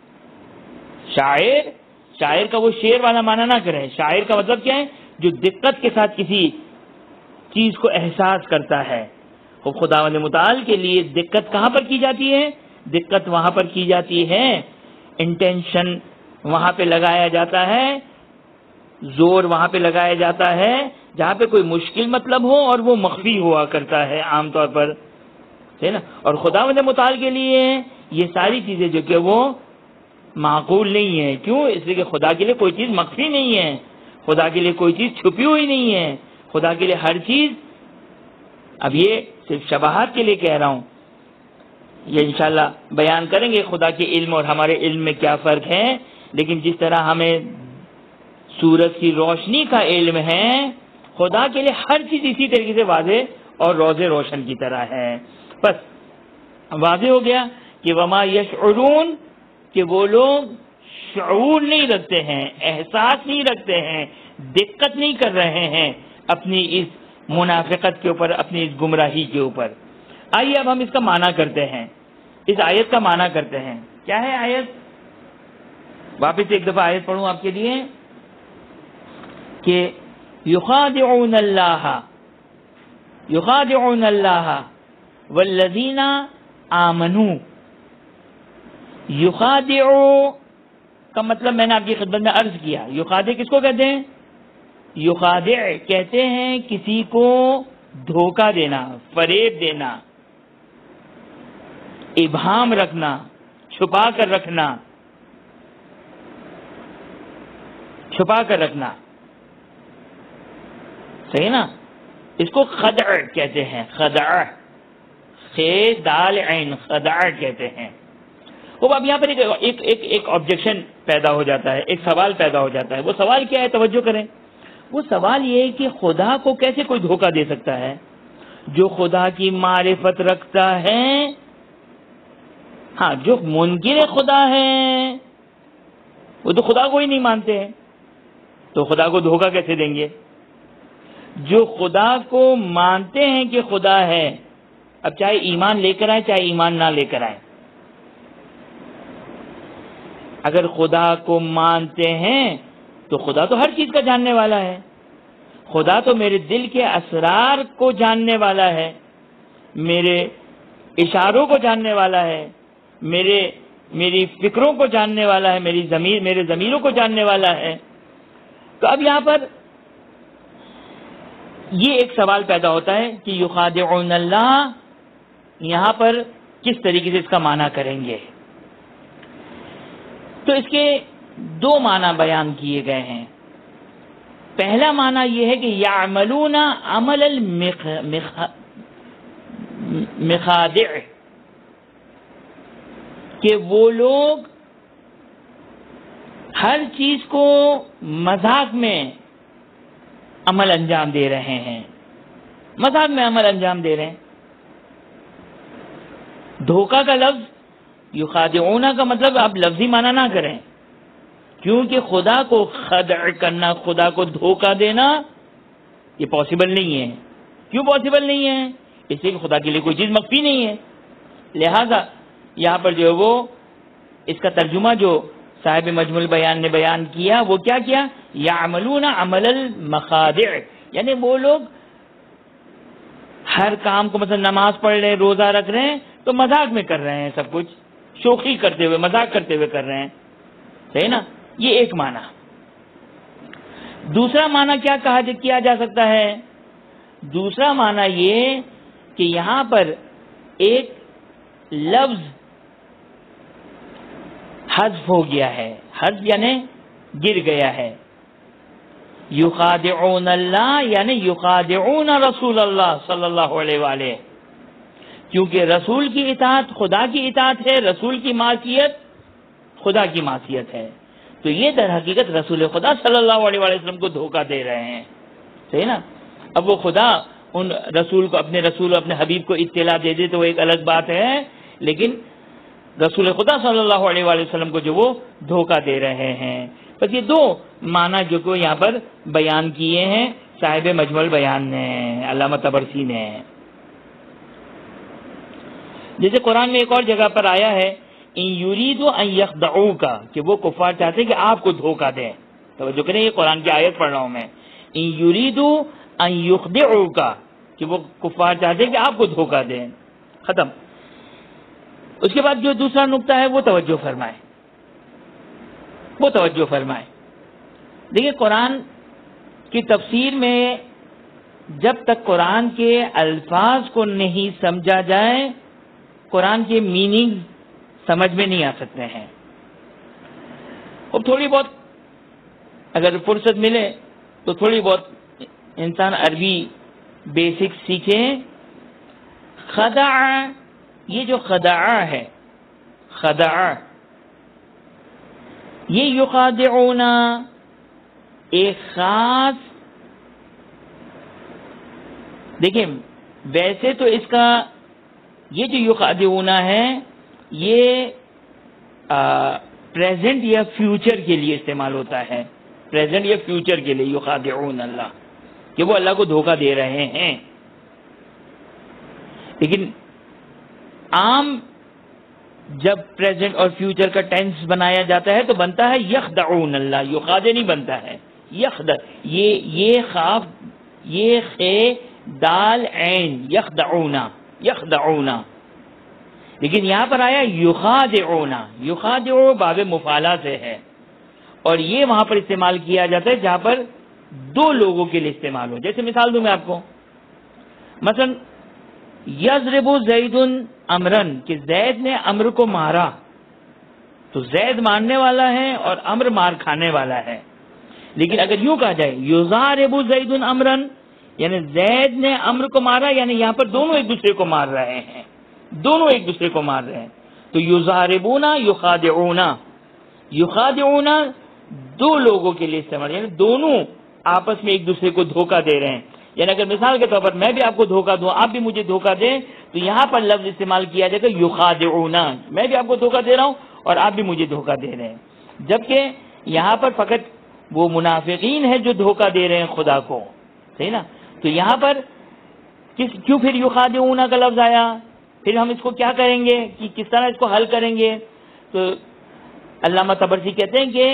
شاعر کا وہ شعر والا معنی نہ کریں. شاعر کا مطلب کیا ہے؟ جو دقت کے ساتھ کسی چیز کو احساس کرتا ہے. وہ خداوند متعال کے لیے دقت کہاں پر کی جاتی ہے؟ دقت وہاں پر کی جاتی ہے، انٹینشن وہاں پہ لگایا جاتا ہے، زور وہاں پہ لگایا جاتا ہے جہاں پہ کوئی مشکل مطلب ہو اور وہ مخفی ہوا کرتا ہے عام طور پر، ہے نا. اور خداوند متعال کے لیے یہ ساری چیزیں جو کہ وہ معقول نہیں ہے. کیوں؟ اس لیے کہ خدا کے لیے کوئی چیز مخفی نہیں ہے، خدا کے لیے کوئی چیز چھپی ہوئی نہیں ہے. خدا کے لیے ہر چیز، اب یہ صرف شباہت کے لیے کہہ رہا ہوں، یہ انشاءاللہ بیان کریں گے خدا کے علم اور ہمارے علم میں کیا فرق ہے. لیکن جس طرح ہمیں سورج کی روشنی کا علم ہے، خدا کے لیے ہر چیز اسی طریقے سے واضح اور روز روشن کی طرح ہے. بس واضح ہو گیا کہ وما یشعرون، کہ وہ لوگ شعور نہیں رکھتے ہیں، احساس نہیں رکھتے ہیں، دقت نہیں کر رہے ہیں اپنی اس منافقت کے اوپر، اپنی اس گمراہی کے اوپر. آئیے اب ہم اس کا معنی کرتے ہیں، اس آیت کا معنی کرتے ہیں. کیا ہے آیت؟ واپس ایک دفعہ آیت پڑھوں آپ کے لیے کہ یخادعون اللہ والذین آمنوا. یخادعو کا مطلب میں نے آپ کی خدمت میں عرض کیا. یخادع کس کو کہتے ہیں؟ یخادع کہتے ہیں کسی کو دھوکہ دینا، فریب دینا، ابہام رکھنا، چھپا کر رکھنا، صحیح نا. اس کو خدع کہتے ہیں، خدع، خے دال عین، خدع کہتے ہیں. اب یہاں پر ایک آبجیکشن پیدا ہو جاتا ہے، ایک سوال پیدا ہو جاتا ہے. وہ سوال کیا ہے؟ توجہ کریں. وہ سوال یہ ہے کہ خدا کو کیسے کوئی دھوکہ دے سکتا ہے جو خدا کی معرفت رکھتا ہے؟ ہاں، جو منکر خدا ہے وہ تو خدا کو ہی نہیں مانتے ہیں، تو خدا کو دھوکہ کیسے دیں گے؟ جو خدا کو مانتے ہیں کہ خدا ہے، اب چاہے ایمان لے کر آئے چاہے ایمان نہ لے کر آئے، اگر خدا کو مانتے ہیں تو خدا تو ہر چیز کا جاننے والا ہے. خدا تو میرے دل کے اسرار کو جاننے والا ہے، میرے اشاروں کو جاننے والا ہے، میری فکروں کو جاننے والا ہے، میرے ضمیروں کو جاننے والا ہے. تو اب یہاں پر یہ ایک سوال پیدا ہوتا ہے کہ یخادعون اللہ، یہاں پر کس طریقے سے اس کا معنی کریں گے؟ تو اس کے دو معنی بیان کیے گئے ہیں. پہلا معنی یہ ہے کہ یعملون عمل المخادع، کہ وہ لوگ ہر چیز کو مذاق میں عمل انجام دے رہے ہیں، مذاق میں عمل انجام دے رہے ہیں. دھوکہ کا لفظ یخادعون کا مطلب آپ لفظی معنی نہ کریں، کیونکہ خدا کو خدع کرنا، خدا کو دھوکہ دینا یہ پاسبل نہیں ہے. کیوں پاسبل نہیں ہے؟ اس لیے کہ خدا کے لیے کوئی چیز مخفی نہیں ہے. لہذا یہاں پر جو ہے وہ اس کا ترجمہ جو صاحب مجموع البیان نے بیان کیا وہ کیا کیا؟ یعملون عمل المخادع، یعنی وہ لوگ ہر کام کو، مثلا نماز پڑھ رہے ہیں، روزہ رکھ رہے ہیں تو مذاق میں کر رہے ہیں، سب کچھ شوخی کرتے ہوئے، مذاق کرتے ہوئے کر رہے ہیں، صحیح نا. یہ ایک معنی. دوسرا معنی کیا کیا جا سکتا ہے؟ دوسرا معنی یہ کہ یہاں پر ایک لفظ حذف ہو گیا ہے، حذف یعنی گر گیا ہے. یخادعون اللہ یعنی یخادعون رسول اللہ صلی اللہ علیہ وآلہ، کیونکہ رسول کی اطاعت خدا کی اطاعت ہے، رسول کی معصیت خدا کی معصیت ہے. تو یہ در حقیقت رسول خدا صلی اللہ علیہ وسلم کو دھوکہ دے رہے ہیں. صحیح نا؟ اب وہ خدا ان رسول کو، اپنے رسول اپنے حبیب کو اطلاع دے دے تو وہ ایک الگ بات ہے، لیکن رسول خدا صلی اللہ علیہ وسلم کو جو وہ دھوکہ دے رہے ہیں. بس یہ دو معنی جو کہ یہاں پر بیان کیے ہیں صاحب مجمع البیان نے، علامہ طبرسی نے. جیسے قرآن میں ایک اور جگہ پر آیا ہے ان یریدوا ان یخدعوک، کہ وہ کفار چاہتے ہیں کہ آپ کو دھوکہ دیں. توجہ کریں، یہ قرآن کی آیت پڑھ رہا ہوں میں. ان یریدوا ان یخدعوک، کہ وہ کفار چاہتے ہیں کہ آپ کو دھوکہ دیں. ختم. اس کے بعد جو دوسرا نقطہ ہے وہ توجہ فرمائیں، وہ توجہ فرمائیں. دیکھیں قرآن کی تفسیر میں جب تک قرآن کے الفاظ کو نہیں سمجھا جائے قرآن کے میننگ سمجھ میں نہیں آ سکتے ہیں. اب تھوڑی بہت اگر فرصت ملے تو تھوڑی بہت انسان عربی بیسک سیکھیں. خدع، یہ جو خدع ہے، خدع یہ یخادعون ایک خاص، دیکھیں ویسے تو اس کا یہ جو یخادعون ہے یہ پریزنٹ یا فیوچر کے لیے استعمال ہوتا ہے، پریزنٹ یا فیوچر کے لیے یخادعون اللہ، کہ وہ اللہ کو دھوکہ دے رہے ہیں. لیکن عام جب پریزنٹ اور فیوچر کا ٹینس بنایا جاتا ہے تو بنتا ہے یخدعون اللہ، یخادع نہیں بنتا ہے، یخدع. یہ خاف، یہ خے دال عین، یخدعون، یخدعون. لیکن یہاں پر آیا یخادعون، یخادع باب مفعلہ سے ہے، اور یہ وہاں پر استعمال کیا جاتا ہے جہاں پر دو لوگوں کے لیے استعمال ہو. جیسے مثال دوں میں آپ کو، مثلا یضرب زید امرن، کہ زید نے امر کو مارا، تو زید مارنے والا ہے اور امر مار کھانے والا ہے. لیکن اگر یوں کہا جائے یضارب زید امرن، یعنی زید نے امر کو مارا، یعنی یہاں پر دونوں ایک دوسرے کو مار رہے ہیں، دونوں ایک دوسرے کو مار رہے ہیں. تو یضاربون یخادعون، یخادعون دو لوگوں کے لیے استعمال، یعنی دونوں آپس میں ایک دوسرے کو دھوکہ دے رہے ہیں. یعنی اگر مثال کے طور پر میں بھی آپ کو دھوکہ دوں، آپ بھی مجھے دھوکہ دیں، تو یہاں پر لفظ استعمال کیا جائے گا یخادعون، میں بھی آپ کو دھوکہ دے رہا ہوں اور آپ بھی مجھے دھوکہ دے رہے ہیں. جبکہ یہاں پر فقط وہ منافقین ہیں جو دھوکہ دے رہے ہیں خدا کو. صحیح نا؟ تو یہاں پر کیوں پھر یخادعون کا لفظ آیا؟ پھر ہم اس کو کیا کریں گے کہ کس طرح اس کو حل کریں گے؟ تو علامہ طبرسی کہتے ہیں کہ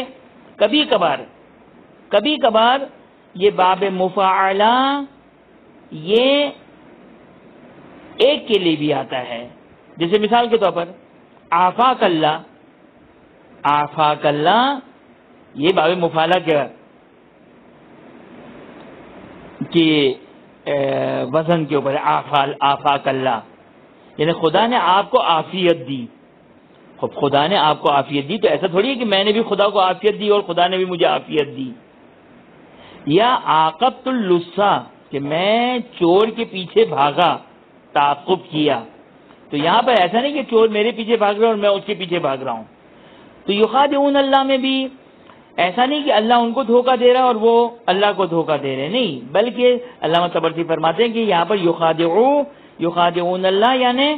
کبھی کبھار یہ باب مفاعلہ یہ ایک کے لیے بھی آتا ہے. جیسے مثال کے طور پر آفاک اللہ، آفاک اللہ یہ باب مفاعلہ کے وزن کے اوپر ہے. آفاک اللہ یعنی خدا نے آپ کو عافیت دی. خدا نے آپ کو عافیت دی تو ایسا تھوڑی ہے کہ میں نے بھی خدا کو عافیت دی اور خدا نے بھی مجھے عافیت دی. یا عاقبت اللصا، کہ میں چور کے پیچھے بھاگا، تعاقب کیا. تو یہاں پر ایسا نہیں کہ چور میرے پیچھے بھاگ رہا ہے اور میں اس کے پیچھے بھاگ رہا ہوں. تو یخادعون اللہ میں بھی ایسا نہیں کہ اللہ ان کو دھوکہ دے رہا ہے اور وہ اللہ کو دھوکہ دے رہے، نہیں، بلکہ علامہ طبرسی فرماتے ہیں کہ یہاں پر یخادعون اللہ یعنی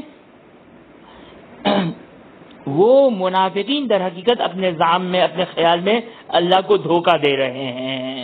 وہ منافقین در حقیقت اپنے ظام میں، اپنے خیال میں اللہ کو دھوکہ دے رہے ہیں.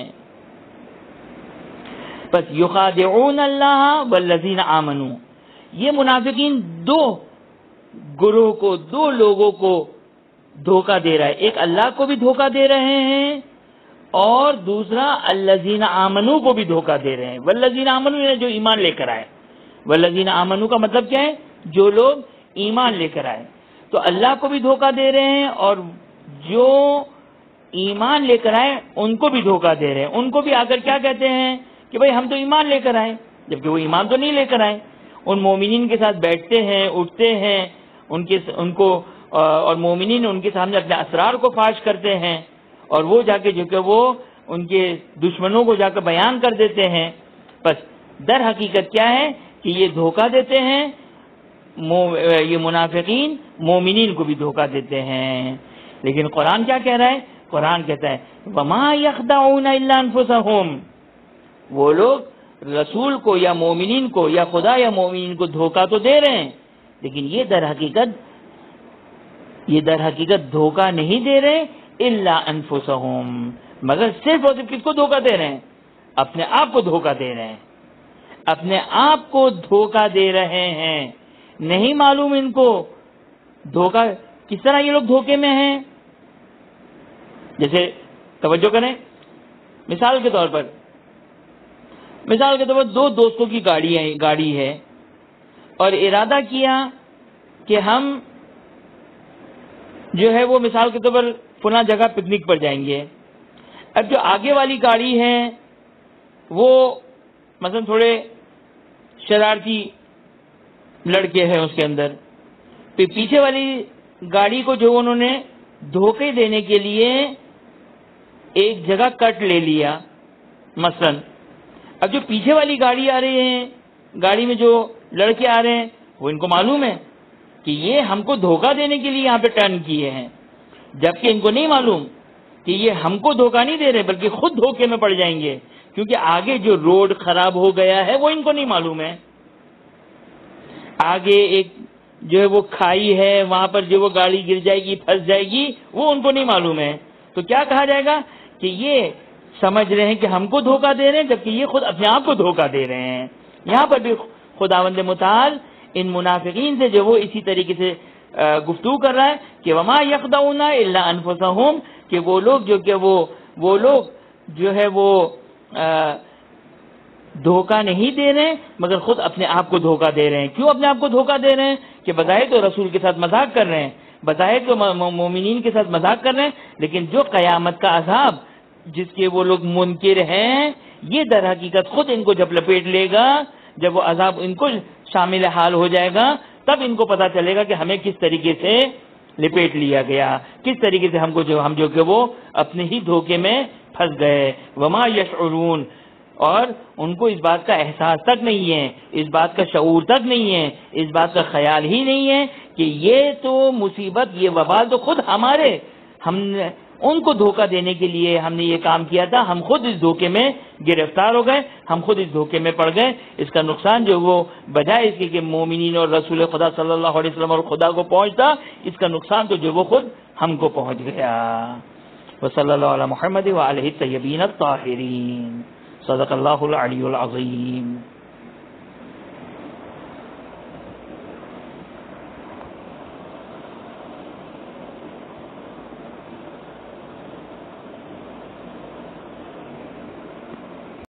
بس یخادعون اللہ والذین آمنوا، یہ منافقین دو گروہ کو، دو لوگوں کو دھوکہ دے رہا ہے. ایک اللہ کو بھی دھوکہ دے رہے ہیں اور دوسرا الذین آمنوا کو بھی دھوکہ دے رہے ہیں. والذین آمنوا جو ایمان لے کر آئے، والذین آمنوا کا مطلب کیا ہے؟ جو لوگ ایمان لے کر آئے. تو اللہ کو بھی دھوکہ دے رہے ہیں اور جو ایمان لے کر آئے ان کو بھی دھوکہ دے رہے ہیں. ان کو بھی آ کر کیا کہتے ہیں کہ بھئی ہم تو ایمان لے کر آئے، جبکہ وہ ایمان تو نہیں لے کر آئے. ان مومنین کے ساتھ بیٹھتے ہیں، اٹھتے ہیں، ان کو اور مومنین ان کے سامنے اپنے اسرار کو فاش کرتے ہیں اور وہ جا کے جو کہ وہ ان کے دشمنوں کو جا کر بیان کر دیتے ہیں. بس در حقیقت کیا ہے کہ یہ دھوکہ دیتے ہیں، یہ منافقین مومنین کو بھی دھوکہ دیتے ہیں. لیکن قرآن کیا کہہ رہا ہے؟ قرآن کہتا ہے وَمَا يَخْدَعُونَ إِلَّا أَنفُسَهُمْ. وہ لوگ رسول کو یا مومنین کو یا خدا یا مومنین کو دھوکہ تو دے رہے ہیں، لیکن یہ در حقیقت دھوکہ نہیں دے رہے الا انفسہم، مگر صرف اور صرف کس کو دھوکہ دے رہے ہیں؟ اپنے آپ کو دھوکہ دے رہے ہیں، اپنے آپ کو دھوکہ دے رہے ہیں. نہیں معلوم ان کو دھوکہ کس طرح یہ لوگ دھوکے میں ہیں. جیسے توجہ کریں، مثال کے طور پر دو دوستوں کی گاڑی ہے اور ارادہ کیا کہ ہم جو ہے وہ مثال کے طور پر فلاں جگہ پکنک پر جائیں گے. اب جو آگے والی گاڑی ہے وہ مثلا تھوڑے شرارتی لڑکے ہیں اس کے اندر، پھر پیچھے والی گاڑی کو جو انہوں نے دھوکے دینے کے لیے ایک جگہ کٹ لے لیا مثلا. اب جو پیچھے والی گاڑی آ رہی ہے، گاڑی میں جو لڑکے آ رہے ہیں، وہ ان کو معلوم ہے کہ یہ ہم کو دھوکہ دینے کے لیے یہاں پہ ٹرن کیے ہیں، جبکہ ان کو نہیں معلوم کہ یہ ہم کو دھوکہ نہیں دے رہے بلکہ خود دھوکے میں پڑ جائیں گے، کیونکہ آگے جو روڈ خراب ہو گیا ہے وہ ان کو نہیں معلوم ہے. آگے ایک جو ہے وہ کھائی ہے، وہاں پر جو وہ گاڑی گر جائے گی، پھنس جائے گی، وہ ان کو نہیں معلوم ہے. تو کیا کہا جائے گا کہ یہ سمجھ رہے ہیں کہ ہم کو دھوکہ دے رہے ہیں، جبکہ یہ خود اپنے آپ کو دھوکہ دے رہے ہیں. یہاں پر بھی خداوند متعال ان منافقین سے جو وہ اسی طریقے سے گفتگو کر رہا ہے کہ وما یخدعون الا انفسہم، کہ وہ لوگ جو ہے وہ دھوکہ نہیں دے رہے مگر خود اپنے آپ کو دھوکہ دے رہے ہیں. کیوں اپنے آپ کو دھوکہ دے رہے ہیں؟ کہ بظاہر تو رسول کے ساتھ مذاق کر رہے ہیں، بظاہر تو مومنین کے ساتھ مذاق کر رہے ہیں، لیکن جو قیامت کا عذاب جس کے وہ لوگ منکر ہیں، یہ در حقیقت خود ان کو جب لپیٹ لے گا، جب وہ عذاب ان کو شامل حال ہو جائے گا، تب ان کو پتا چلے گا کہ ہمیں کس طریقے سے لپیٹ لیا گیا، کس طریقے سے ہم جو کہ وہ اپنے ہی دھوکے میں پھنس گئے. وما یشعرون، اور ان کو اس بات کا احساس تک نہیں ہے، اس بات کا شعور تک نہیں ہے، اس بات کا خیال ہی نہیں ہے کہ یہ تو مصیبت، یہ وبال تو خود ہم نے ان کو دھوکہ دینے کے لیے ہم نے یہ کام کیا تھا، ہم خود اس دھوکے میں گرفتار ہو گئے، ہم خود اس دھوکے میں پڑ گئے. اس کا نقصان جو وہ بجائے اس کے کہ مومنین اور رسول خدا صلی اللہ علیہ وسلم اور خدا کو پہنچتا، اس کا نقصان تو جو وہ خود ہم کو پہنچ گیا. وصلی اللہ علی محمد وآلہ الطیبین الطاہرین. صدق اللہ العلی العظیم.